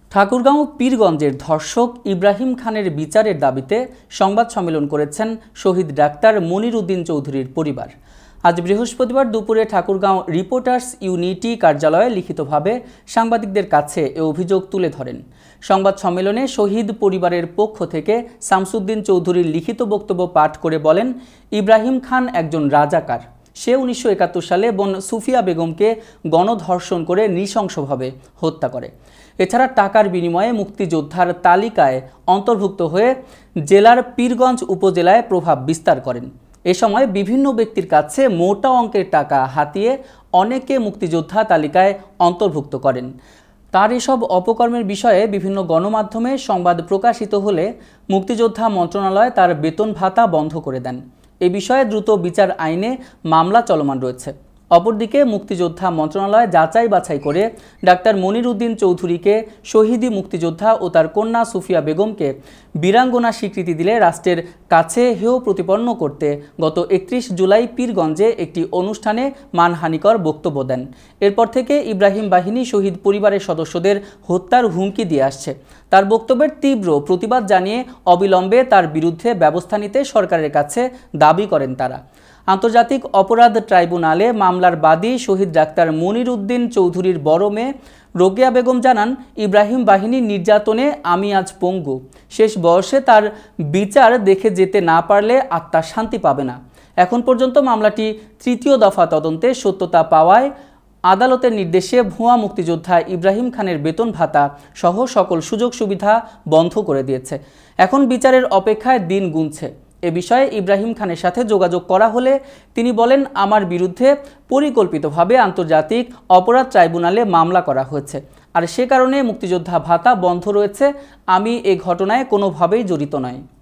ঠাকুরগাঁও পীরগঞ্জের ধর্ষক ইব্রাহিম খানের বিচারের দাবিতে সংবাদ সম্মেলন করেছেন শহীদ ডাক্তার মনির উদ্দিন চৌধুরীর পরিবার। আজ বৃহস্পতিবার দুপুরে ঠাকুরগাঁও রিপোর্টার্স ইউনিটি কার্যালয়ে লিখিতভাবে সাংবাদিকদের কাছে এ অভিযোগ তুলে ধরেন। সংবাদ সম্মেলনে শহীদ পরিবারের পক্ষ থেকে শামসুদ্দিন চৌধুরীর লিখিত বক্তব্য পাঠ করে বলেন, ইব্রাহিম খান একজন রাজাকার। সে 1971 সালে বোন সুফিয়া বেগমকে গণধর্ষণ করে নৃশংসভাবে হত্যা করে। এছাড়া টাকার বিনিময়ে মুক্তিযোদ্ধার তালিকায় অন্তর্ভুক্ত হয়ে জেলার পীরগঞ্জ উপজেলায় প্রভাব বিস্তার করেন। এ সময় বিভিন্ন ব্যক্তির কাছে মোটা অঙ্কের টাকা হাতিয়ে অনেকে মুক্তিযোদ্ধা তালিকায় অন্তর্ভুক্ত করেন। তার এসব অপকর্মের বিষয়ে বিভিন্ন গণমাধ্যমে সংবাদ প্রকাশিত হলে মুক্তিযোদ্ধা মন্ত্রণালয় তার বেতন ভাতা বন্ধ করে দেন। এ বিষয়ে দ্রুত বিচার আইনে মামলা চলমান রয়েছে। অপরদিকে মুক্তিযোদ্ধা মন্ত্রণালয় যাচাই বাছাই করে ডাক্তার মনির উদ্দিন চৌধুরীকে শহীদি মুক্তিযোদ্ধা ও তার কন্যা সুফিয়া বেগমকে বীরাঙ্গনা স্বীকৃতি দিলে রাষ্ট্রের কাছে হেয় প্রতিপন্ন করতে গত 31 জুলাই পীরগঞ্জে একটি অনুষ্ঠানে মানহানিকর বক্তব্য দেন। এরপর থেকে ইব্রাহিম বাহিনী শহীদ পরিবারের সদস্যদের হত্যার হুমকি দিয়ে আসছে। তার বক্তব্যের তীব্র প্রতিবাদ জানিয়ে অবিলম্বে তার বিরুদ্ধে ব্যবস্থা নিতে সরকারের কাছে দাবি করেন তারা। আন্তর্জাতিক অপরাধ ট্রাইব্যুনালে মামলার বাদী শহীদ ডাক্তার মনির উদ্দিন চৌধুরীর বড় মেয়ে রোকেয়া বেগম জানান, ইব্রাহিম বাহিনীর নির্যাতনে আমি আজ পঙ্গু। শেষ বয়সে তার বিচার দেখে যেতে না পারলে আত্মা শান্তি পাবে না। এখন পর্যন্ত মামলাটি তৃতীয় দফা তদন্তে সত্যতা পাওয়ায় আদালতের নির্দেশে ভুয়া মুক্তিযোদ্ধা ইব্রাহিম খানের বেতন ভাতা সহ সকল সুযোগ সুবিধা বন্ধ করে দিয়েছে। এখন বিচারের অপেক্ষায় দিন গুনছে। এ বিষয়ে ইব্রাহিম খানের সাথে যোগাযোগ করা হলে তিনি বলেন, আমার বিরুদ্ধে পরিকল্পিতভাবে আন্তর্জাতিক অপরাধ ট্রাইব্যুনালে মামলা করা হয়েছে, আর সে কারণে মুক্তিযোদ্ধা ভাতা বন্ধ রয়েছে। আমি এ ঘটনায় কোনোভাবেই জড়িত নই।